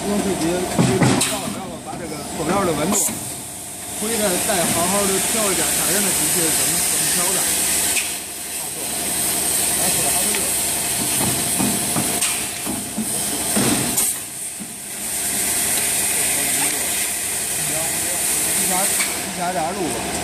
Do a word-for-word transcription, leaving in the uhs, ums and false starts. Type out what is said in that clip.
用水机水机烧，然后把这个塑料的温度回来再好好的调一下，看人的机器是怎么怎么调的。好说，好说热。一下一下点路吧。